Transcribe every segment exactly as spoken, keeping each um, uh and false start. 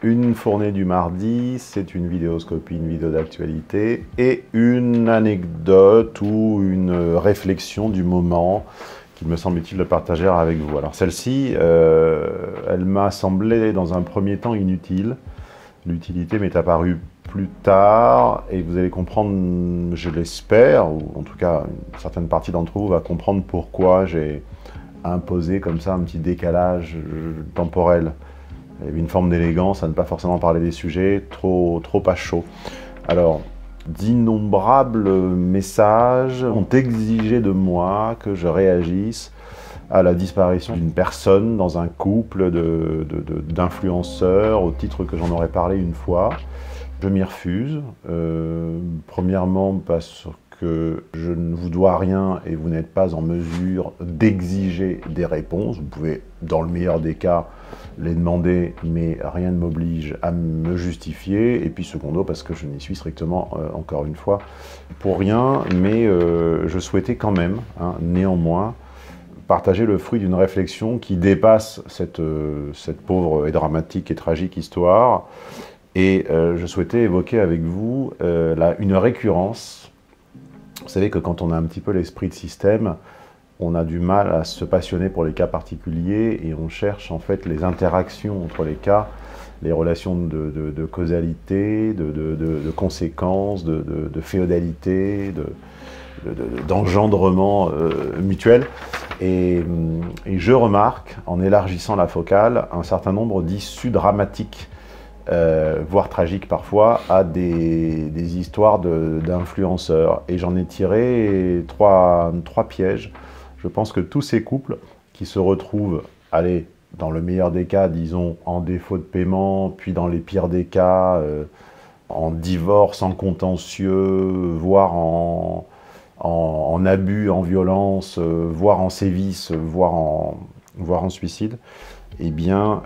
Une fournée du mardi, c'est une vidéoscopie, une vidéo d'actualité et une anecdote ou une réflexion du moment qu'il me semble utile de partager avec vous. Alors celle-ci, euh, elle m'a semblé dans un premier temps inutile. L'utilité m'est apparue plus tard et vous allez comprendre, je l'espère, ou en tout cas une certaine partie d'entre vous va comprendre pourquoi j'ai imposé comme ça un petit décalage temporel. Il y avait une forme d'élégance à ne pas forcément parler des sujets trop, trop à chaud. Alors, d'innombrables messages ont exigé de moi que je réagisse à la disparition d'une personne dans un couple de, de, de, d'influenceurs, au titre que j'en aurais parlé une fois. Je m'y refuse, euh, premièrement parce que je ne vous dois rien et vous n'êtes pas en mesure d'exiger des réponses. Vous pouvez, dans le meilleur des cas, les demander, mais rien ne m'oblige à me justifier. Et puis secondo, parce que je n'y suis strictement, euh, encore une fois, pour rien, mais euh, je souhaitais quand même, hein, néanmoins, partager le fruit d'une réflexion qui dépasse cette, euh, cette pauvre et dramatique et tragique histoire. Et euh, je souhaitais évoquer avec vous euh, la, une récurrence. Vous savez que quand on a un petit peu l'esprit de système, on a du mal à se passionner pour les cas particuliers et on cherche en fait les interactions entre les cas, les relations de, de, de causalité, de, de, de, de conséquences, de, de, de féodalité, de, de, de, d'engendrement euh, mutuel. Et, et je remarque, en élargissant la focale, un certain nombre d'issues dramatiques, Euh, voire tragique parfois, à des, des histoires d'influenceurs. Et j'en ai tiré trois, trois pièges. Je pense que tous ces couples qui se retrouvent, allez, dans le meilleur des cas, disons, en défaut de paiement, puis dans les pires des cas, euh, en divorce, en contentieux, voire en, en, en abus, en violence, euh, voire en sévices, voire en, voire en suicide, eh bien,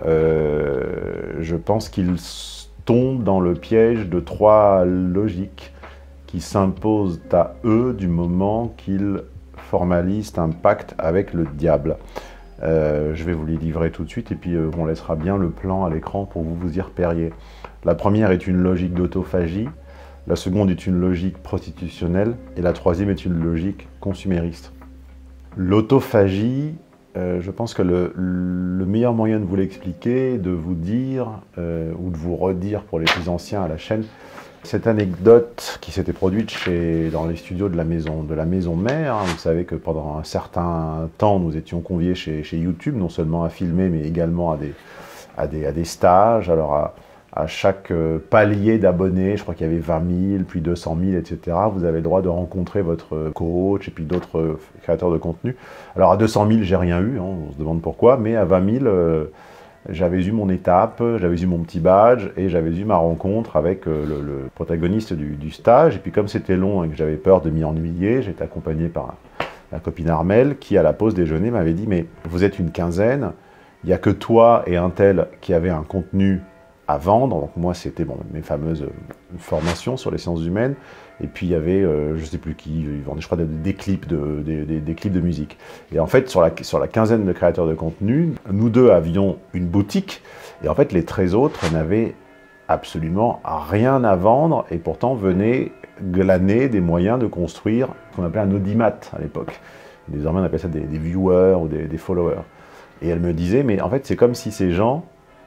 euh, je pense qu'ils tombent dans le piège de trois logiques qui s'imposent à eux du moment qu'ils formalisent un pacte avec le diable. Euh, je vais vous les livrer tout de suite et puis euh, on laissera bien le plan à l'écran pour que vous vous y repériez. La première est une logique d'autophagie, la seconde est une logique prostitutionnelle et la troisième est une logique consumériste. L'autophagie, Euh, je pense que le, le meilleur moyen de vous l'expliquer, de vous dire, euh, ou de vous redire pour les plus anciens à la chaîne, cette anecdote qui s'était produite chez, dans les studios de la maison, de la maison mère. Hein, vous savez que pendant un certain temps, nous étions conviés chez, chez YouTube, non seulement à filmer, mais également à des, à des, à des stages. Alors à, à chaque palier d'abonnés, je crois qu'il y avait vingt mille, puis deux cent mille, et cetera, vous avez le droit de rencontrer votre coach et puis d'autres créateurs de contenu. Alors à deux cent mille, j'ai rien eu, hein, on se demande pourquoi, mais à vingt mille, euh, j'avais eu mon étape, j'avais eu mon petit badge et j'avais eu ma rencontre avec euh, le, le protagoniste du, du stage. Et puis comme c'était long et que j'avais peur de m'y ennuyer, j'étais accompagné par la copine Armelle qui, à la pause déjeuner, m'avait dit « Mais vous êtes une quinzaine, il n'y a que toi et un tel qui avaient un contenu à vendre. » Donc moi, c'était bon, mes fameuses formations sur les sciences humaines. Et puis il y avait, euh, je ne sais plus qui, ils vendaient, je crois, des, des clips de, des, des, des clips de musique. Et en fait, sur la, sur la quinzaine de créateurs de contenu, nous deux avions une boutique. Et en fait, les treize autres n'avaient absolument rien à vendre et pourtant venaient glaner des moyens de construire ce qu'on appelait un audimat à l'époque. Désormais, on appelle ça des, des viewers ou des, des followers. Et elle me disait, mais en fait, c'est comme si ces gens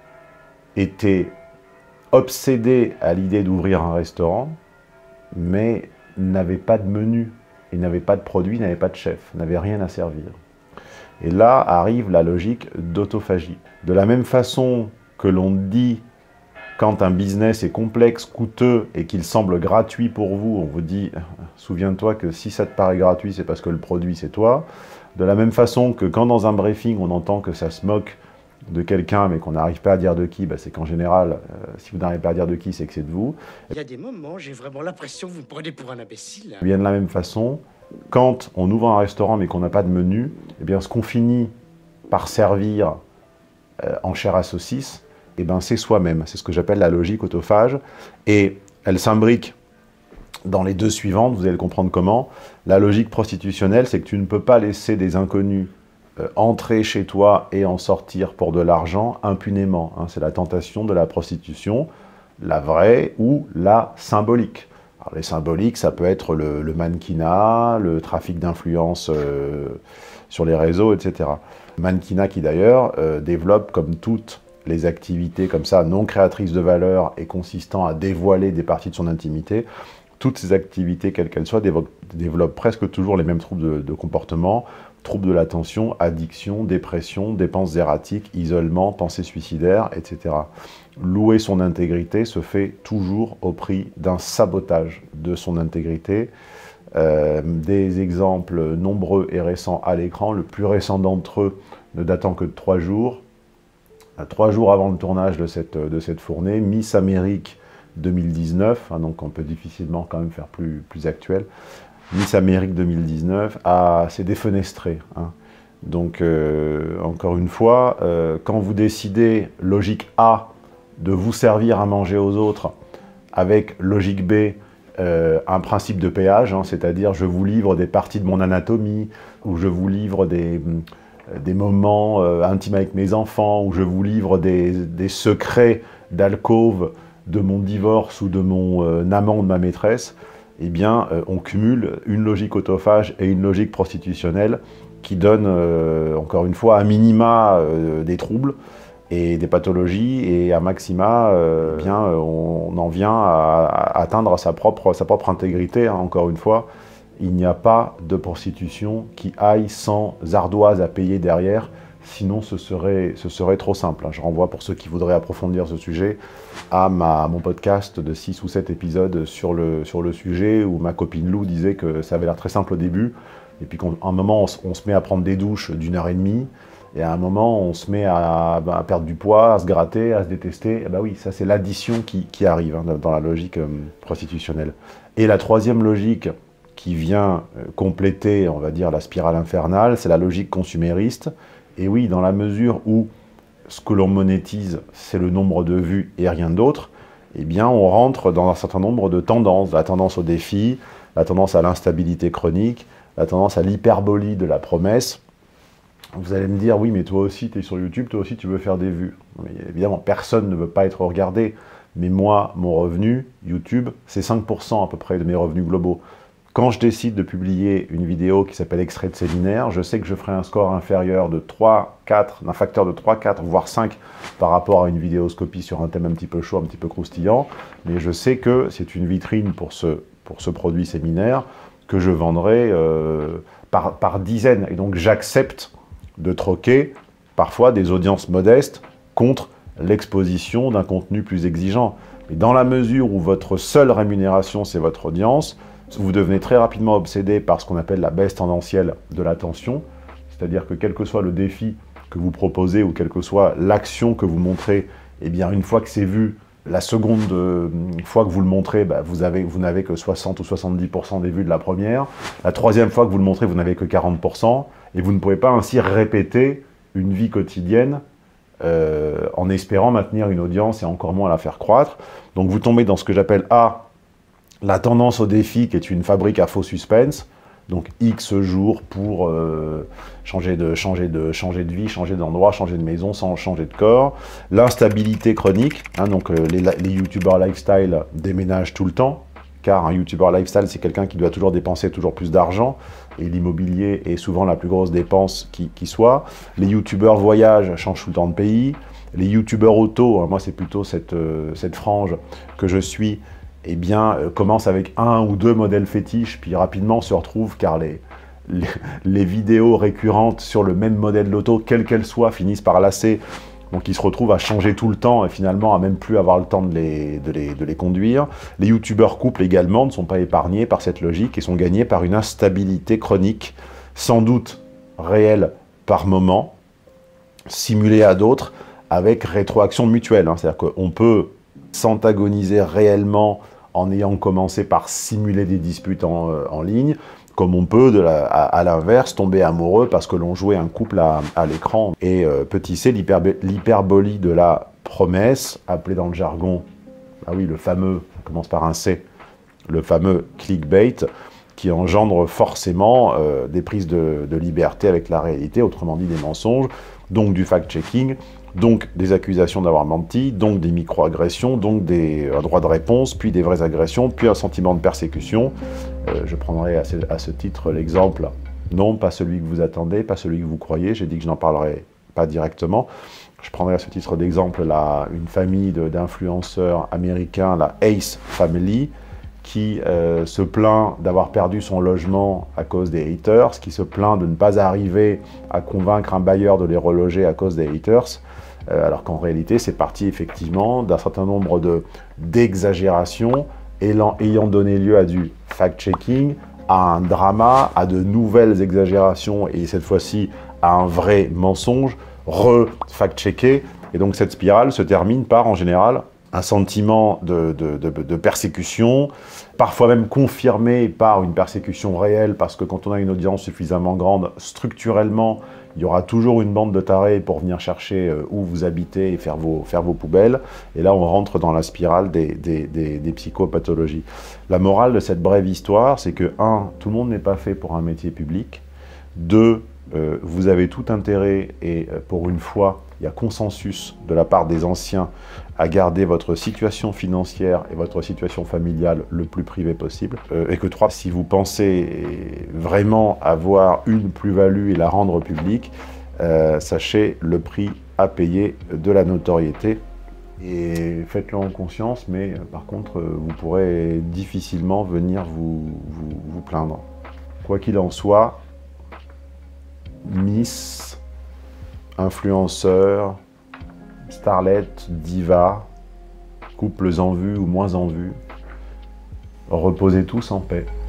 étaient obsédés à l'idée d'ouvrir un restaurant, mais n'avaient pas de menu, ils n'avaient pas de produit, n'avaient pas de chef, n'avaient rien à servir. Et là arrive la logique d'autophagie. De la même façon que l'on dit, quand un business est complexe, coûteux et qu'il semble gratuit pour vous, on vous dit, souviens-toi que si ça te paraît gratuit, c'est parce que le produit c'est toi. De la même façon que quand dans un briefing, on entend que ça se moque de quelqu'un, mais qu'on n'arrive pas à dire de qui, bah c'est qu'en général, euh, si vous n'arrivez pas à dire de qui, c'est que c'est de vous. Il y a des moments, j'ai vraiment l'impression que vous me prenez pour un imbécile. Bien de la même façon, quand on ouvre un restaurant mais qu'on n'a pas de menu, eh bien ce qu'on finit par servir euh, en chair à saucisse, eh ben c'est soi-même. C'est ce que j'appelle la logique autophage. Et elle s'imbrique dans les deux suivantes, vous allez le comprendre comment. La logique prostitutionnelle, c'est que tu ne peux pas laisser des inconnus euh, entrer chez toi et en sortir pour de l'argent impunément. Hein. C'est la tentation de la prostitution, la vraie ou la symbolique. Alors, les symboliques, ça peut être le, le mannequinat, le trafic d'influence euh, sur les réseaux, et cetera. Mannequinat qui d'ailleurs euh, développe, comme toutes les activités comme ça, non créatrices de valeur et consistant à dévoiler des parties de son intimité, toutes ces activités, quelles qu'elles soient, développent, développent presque toujours les mêmes troubles de, de comportement, troubles de l'attention, addiction, dépression, dépenses erratiques, isolement, pensées suicidaires, et cetera. Louer son intégrité se fait toujours au prix d'un sabotage de son intégrité. Euh, des exemples nombreux et récents à l'écran, le plus récent d'entre eux ne datant que de trois jours. Trois jours avant le tournage de cette, de cette fournée, Miss Amérique deux mille dix-neuf, hein, donc on peut difficilement quand même faire plus, plus actuel, Miss Amérique deux mille dix-neuf s'est défenestrée. Hein. Donc, euh, encore une fois, euh, quand vous décidez, logique A, de vous servir à manger aux autres, avec logique B, euh, un principe de péage, hein, c'est-à-dire je vous livre des parties de mon anatomie, ou je vous livre des... des moments euh, intimes avec mes enfants, où je vous livre des, des secrets d'alcôve de mon divorce ou de mon euh, amant ou de ma maîtresse, eh bien, euh, on cumule une logique autophage et une logique prostitutionnelle qui donne, euh, encore une fois, à minima euh, des troubles et des pathologies, et à maxima, euh, eh bien, on, on en vient à, à atteindre sa propre, sa propre intégrité, hein, encore une fois. Il n'y a pas de prostitution qui aille sans ardoise à payer derrière, sinon ce serait, ce serait trop simple. Je renvoie, pour ceux qui voudraient approfondir ce sujet, à, ma, à mon podcast de six ou sept épisodes sur le, sur le sujet, où ma copine Lou disait que ça avait l'air très simple au début, et puis qu'à un moment, on, on se met à prendre des douches d'une heure et demie, et à un moment, on se met à, à perdre du poids, à se gratter, à se détester. Et ben oui, ça c'est l'addition qui, qui arrive, hein, dans la logique euh, prostitutionnelle. Et la troisième logique, qui vient compléter, on va dire, la spirale infernale, c'est la logique consumériste. Et oui, dans la mesure où ce que l'on monétise, c'est le nombre de vues et rien d'autre, eh bien, on rentre dans un certain nombre de tendances. La tendance au défi, la tendance à l'instabilité chronique, la tendance à l'hyperbolie de la promesse. Vous allez me dire, oui, mais toi aussi, tu es sur YouTube, toi aussi, tu veux faire des vues. Mais évidemment, personne ne veut pas être regardé. Mais moi, mon revenu, YouTube, c'est cinq pour cent à peu près de mes revenus globaux. Quand je décide de publier une vidéo qui s'appelle Extrait de séminaire, je sais que je ferai un score inférieur de trois, quatre, d'un facteur de trois, quatre, voire cinq par rapport à une vidéoscopie sur un thème un petit peu chaud, un petit peu croustillant. Mais je sais que c'est une vitrine pour ce, pour ce produit séminaire que je vendrai euh, par, par dizaines. Et donc j'accepte de troquer parfois des audiences modestes contre l'exposition d'un contenu plus exigeant. Mais dans la mesure où votre seule rémunération, c'est votre audience, vous devenez très rapidement obsédé par ce qu'on appelle la baisse tendancielle de l'attention, c'est-à-dire que quel que soit le défi que vous proposez ou quelle que soit l'action que vous montrez, eh bien une fois que c'est vu, la seconde euh, fois que vous le montrez, bah, vous avez, vous n'avez que soixante ou soixante-dix pour cent des vues de la première. La troisième fois que vous le montrez, vous n'avez que quarante pour cent, et vous ne pouvez pas ainsi répéter une vie quotidienne euh, en espérant maintenir une audience et encore moins la faire croître. Donc vous tombez dans ce que j'appelle A, la tendance au défi, qui est une fabrique à faux suspense, donc X jours pour euh, changer, de, changer, de, changer de vie, changer d'endroit, changer de maison sans changer de corps. L'instabilité chronique, hein, donc euh, les, les youtubeurs lifestyle déménagent tout le temps, car un youtubeur lifestyle, c'est quelqu'un qui doit toujours dépenser toujours plus d'argent, et l'immobilier est souvent la plus grosse dépense qui, qui soit. Les youtubeurs voyage changent tout le temps de pays. Les youtubeurs auto, hein, moi c'est plutôt cette, euh, cette frange que je suis, eh bien, euh, commence avec un ou deux modèles fétiches, puis rapidement se retrouve car les, les, les vidéos récurrentes sur le même modèle d'auto, quelle qu'elle soit, finissent par lasser. Donc ils se retrouvent à changer tout le temps et finalement à même plus avoir le temps de les, de les, de les conduire. Les youtubeurs couples également ne sont pas épargnés par cette logique et sont gagnés par une instabilité chronique, sans doute réelle par moment, simulée à d'autres, avec rétroaction mutuelle. Hein. C'est-à-dire qu'on peut s'antagoniser réellement en ayant commencé par simuler des disputes en, euh, en ligne, comme on peut, de la, à, à l'inverse, tomber amoureux parce que l'on jouait un couple à, à l'écran. Et euh, petit c, l'hyperbolie de la promesse, appelée dans le jargon, ah oui, le fameux, ça commence par un C, le fameux clickbait, qui engendre forcément euh, des prises de, de liberté avec la réalité, autrement dit des mensonges, donc du fact-checking, donc des accusations d'avoir menti, donc des micro-agressions, donc des un droit de réponse, puis des vraies agressions, puis un sentiment de persécution. Euh, je prendrai à ce, à ce titre l'exemple, non pas celui que vous attendez, pas celui que vous croyez, j'ai dit que je n'en parlerai pas directement. Je prendrai à ce titre d'exemple une famille d'influenceurs américains, la Ace Family, qui euh, se plaint d'avoir perdu son logement à cause des haters, qui se plaint de ne pas arriver à convaincre un bailleur de les reloger à cause des haters, euh, alors qu'en réalité, c'est parti effectivement d'un certain nombre d'exagérations ayant, ayant donné lieu à du fact-checking, à un drama, à de nouvelles exagérations et cette fois-ci à un vrai mensonge, re-fact-checké. Et donc cette spirale se termine par, en général, un sentiment de, de, de, de persécution, parfois même confirmé par une persécution réelle, parce que quand on a une audience suffisamment grande, structurellement, il y aura toujours une bande de tarés pour venir chercher où vous habitez et faire vos, faire vos poubelles. Et là, on rentre dans la spirale des, des, des, des psychopathologies. La morale de cette brève histoire, c'est que, un, tout le monde n'est pas fait pour un métier public. Deux, euh, vous avez tout intérêt, et pour une fois, il y a consensus de la part des anciens à garder votre situation financière et votre situation familiale le plus privée possible. Euh, et que trois, si vous pensez vraiment avoir une plus-value et la rendre publique, euh, sachez le prix à payer de la notoriété. Et faites-le en conscience, mais euh, par contre, euh, vous pourrez difficilement venir vous, vous, vous plaindre. Quoi qu'il en soit, Miss, influenceurs, starlettes, divas, couples en vue ou moins en vue, reposez tous en paix.